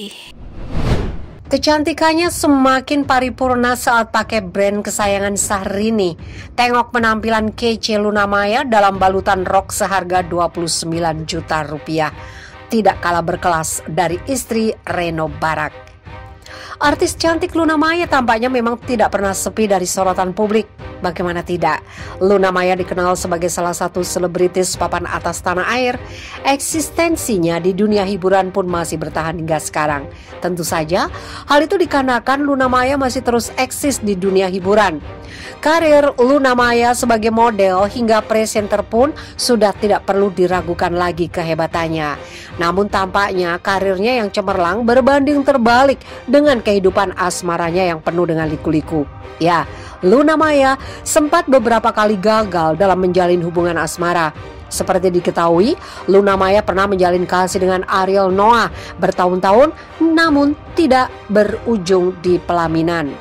Kecantikannya semakin paripurna saat pakai brand kesayangan Syahrini. Tengok penampilan kece Luna Maya dalam balutan rok seharga 29 juta rupiah. Tidak kalah berkelas dari istri Reno Barak. Artis cantik Luna Maya tampaknya memang tidak pernah sepi dari sorotan publik. Bagaimana tidak? Luna Maya dikenal sebagai salah satu selebritis papan atas tanah air. Eksistensinya di dunia hiburan pun masih bertahan hingga sekarang. Tentu saja, hal itu dikarenakan Luna Maya masih terus eksis di dunia hiburan. Karir Luna Maya sebagai model hingga presenter pun sudah tidak perlu diragukan lagi kehebatannya. Namun tampaknya karirnya yang cemerlang berbanding terbalik dengan kehidupan asmaranya yang penuh dengan liku-liku. Ya, Luna Maya sempat beberapa kali gagal dalam menjalin hubungan asmara. Seperti diketahui, Luna Maya pernah menjalin kasih dengan Ariel Noah bertahun-tahun namun tidak berujung di pelaminan.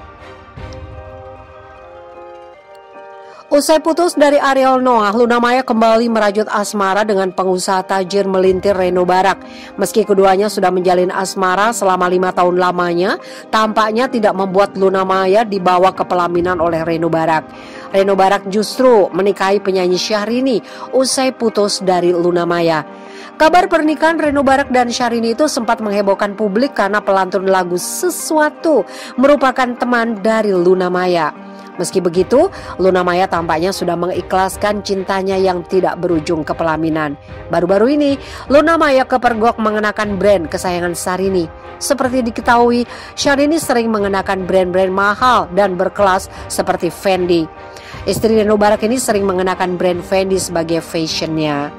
Usai putus dari Ariel Noah, Luna Maya kembali merajut asmara dengan pengusaha tajir melintir Reno Barak. Meski keduanya sudah menjalin asmara selama 5 tahun lamanya, tampaknya tidak membuat Luna Maya dibawa ke pelaminan oleh Reno Barak. Reno Barak justru menikahi penyanyi Syahrini usai putus dari Luna Maya. Kabar pernikahan Reno Barak dan Syahrini itu sempat menghebohkan publik karena pelantun lagu Sesuatu merupakan teman dari Luna Maya. Meski begitu, Luna Maya tampaknya sudah mengikhlaskan cintanya yang tidak berujung ke pelaminan. Baru-baru ini, Luna Maya kepergok mengenakan brand kesayangan Syahrini. Seperti diketahui, Syahrini sering mengenakan brand-brand mahal dan berkelas seperti Fendi. Istri Reno Barak ini sering mengenakan brand Fendi sebagai fashionnya.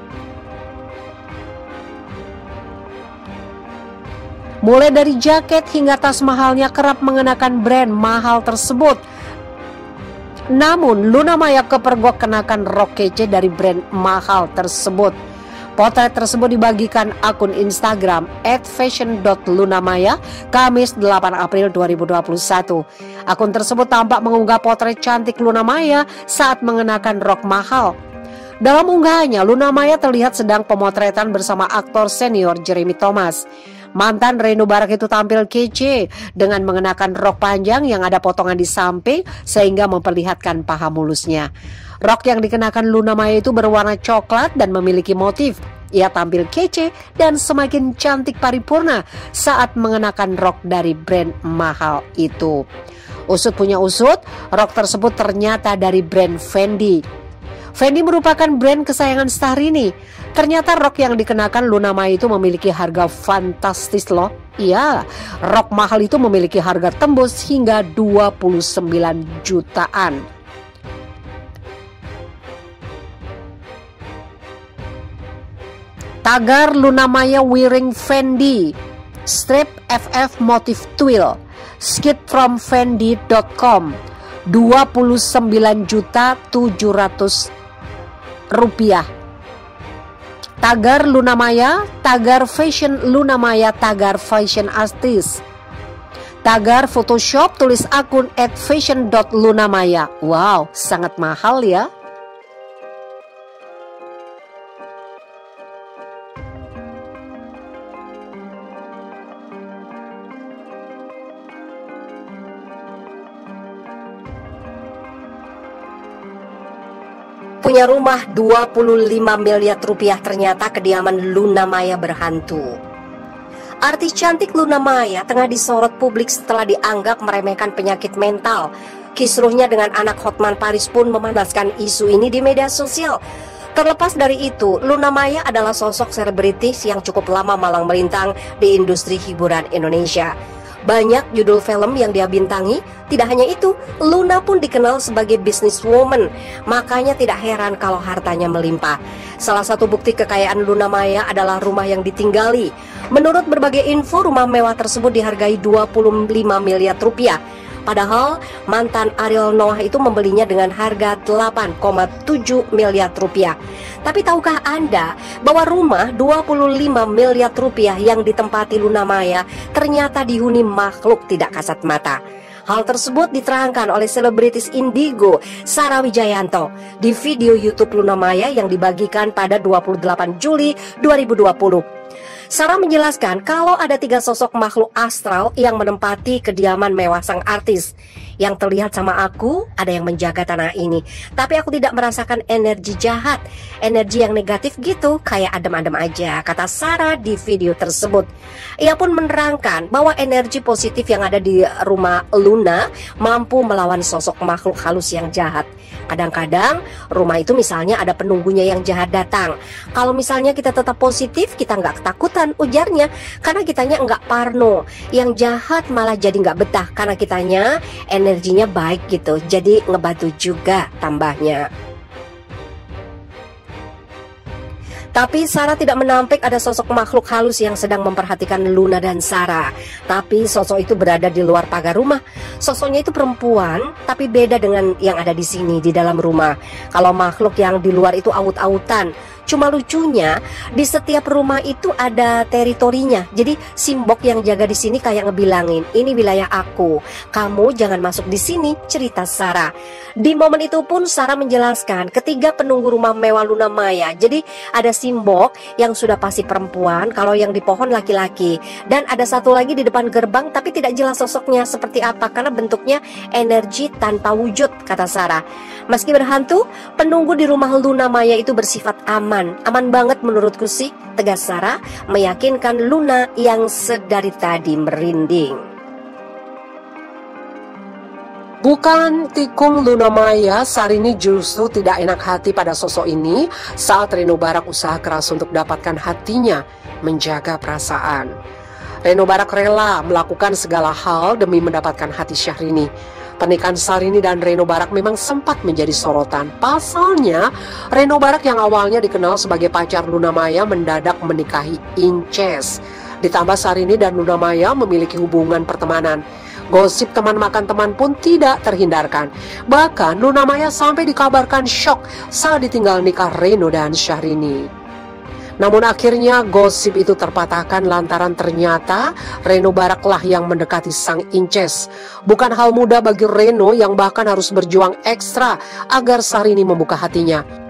Mulai dari jaket hingga tas mahalnya kerap mengenakan brand mahal tersebut. Namun Luna Maya kepergok kenakan rok kece dari brand mahal tersebut. Potret tersebut dibagikan akun Instagram @fashion.lunamaya Kamis 8 April 2021. Akun tersebut tampak mengunggah potret cantik Luna Maya saat mengenakan rok mahal. Dalam unggahannya, Luna Maya terlihat sedang pemotretan bersama aktor senior Jeremy Thomas. Mantan Reno Barak itu tampil kece dengan mengenakan rok panjang yang ada potongan di samping sehingga memperlihatkan paha mulusnya. Rok yang dikenakan Luna Maya itu berwarna coklat dan memiliki motif. Ia tampil kece dan semakin cantik paripurna saat mengenakan rok dari brand mahal itu. Usut punya usut, rok tersebut ternyata dari brand Fendi. Fendi merupakan brand kesayangan Syahrini. Ternyata rok yang dikenakan Luna Maya itu memiliki harga fantastis loh. Iya, rok mahal itu memiliki harga tembus hingga 29 jutaan. Tagar Luna Maya wearing Fendi, strip FF motif twill, skit from fendi.com, 29.700.000 rupiah. Tagar Luna Maya, tagar fashion Luna Maya, tagar fashion artist. Tagar Photoshop, tulis akun @fashion.lunamaya. Wow, sangat mahal ya. Punya rumah 25 miliar rupiah, ternyata kediaman Luna Maya berhantu. Artis cantik Luna Maya tengah disorot publik setelah dianggap meremehkan penyakit mental. Kisruhnya dengan anak Hotman Paris pun memanaskan isu ini di media sosial. Terlepas dari itu, Luna Maya adalah sosok selebritis yang cukup lama malang melintang di industri hiburan Indonesia. Banyak judul film yang dia bintangi. Tidak hanya itu, Luna pun dikenal sebagai businesswoman. Makanya tidak heran kalau hartanya melimpah. Salah satu bukti kekayaan Luna Maya adalah rumah yang ditinggali. Menurut berbagai info, rumah mewah tersebut dihargai 25 miliar rupiah. Padahal mantan Ariel Noah itu membelinya dengan harga 8,7 miliar rupiah. Tapi tahukah Anda bahwa rumah 25 miliar rupiah yang ditempati Luna Maya ternyata dihuni makhluk tidak kasat mata? Hal tersebut diterangkan oleh selebritis Indigo Sarah Wijayanto di video YouTube Luna Maya yang dibagikan pada 28 Juli 2020. Sarah menjelaskan kalau ada 3 sosok makhluk astral yang menempati kediaman mewah sang artis. Yang terlihat sama aku, ada yang menjaga tanah ini. Tapi aku tidak merasakan energi jahat, energi yang negatif gitu, kayak adem-adem aja, kata Sarah di video tersebut. Ia pun menerangkan bahwa energi positif yang ada di rumah Luna mampu melawan sosok makhluk halus yang jahat. Kadang-kadang rumah itu misalnya ada penunggunya yang jahat datang. Kalau misalnya kita tetap positif, kita nggak ketakutan, ujarnya, karena kitanya nggak parno. Yang jahat malah jadi nggak betah karena kitanya energinya baik gitu, jadi ngebantu juga, tambahnya. Tapi Sarah tidak menampik ada sosok makhluk halus yang sedang memperhatikan Luna dan Sarah. Tapi sosok itu berada di luar pagar rumah. Sosoknya itu perempuan, tapi beda dengan yang ada di sini, di dalam rumah. Kalau makhluk yang di luar itu aut-autan. Cuma lucunya, di setiap rumah itu ada teritorinya. Jadi simbok yang jaga di sini kayak ngebilangin, ini wilayah aku, kamu jangan masuk di sini, cerita Sarah. Di momen itu pun Sarah menjelaskan ketiga penunggu rumah mewah Luna Maya. Jadi ada simbok yang sudah pasti perempuan, kalau yang di pohon laki-laki. Dan ada satu lagi di depan gerbang, tapi tidak jelas sosoknya seperti apa karena bentuknya energi tanpa wujud, kata Sarah. Meski berhantu, penunggu di rumah Luna Maya itu bersifat aman banget menurutku sih, tegas Sarah, meyakinkan Luna yang sedari tadi merinding. Bukan tikung Luna Maya, Sarini justru tidak enak hati pada sosok ini saat Reno Barak usaha keras untuk dapatkan hatinya, menjaga perasaan. Reno Barak rela melakukan segala hal demi mendapatkan hati Syahrini. Pernikahan Sarini dan Reno Barak memang sempat menjadi sorotan. Pasalnya, Reno Barak yang awalnya dikenal sebagai pacar Luna Maya mendadak menikahi Inces. Ditambah Sarini dan Luna Maya memiliki hubungan pertemanan. Gosip teman makan teman pun tidak terhindarkan. Bahkan Luna Maya sampai dikabarkan syok saat ditinggal nikah Reno dan Syahrini. Namun akhirnya gosip itu terpatahkan lantaran ternyata Reno Baraklah yang mendekati sang Inces. Bukan hal mudah bagi Reno yang bahkan harus berjuang ekstra agar Sarini membuka hatinya.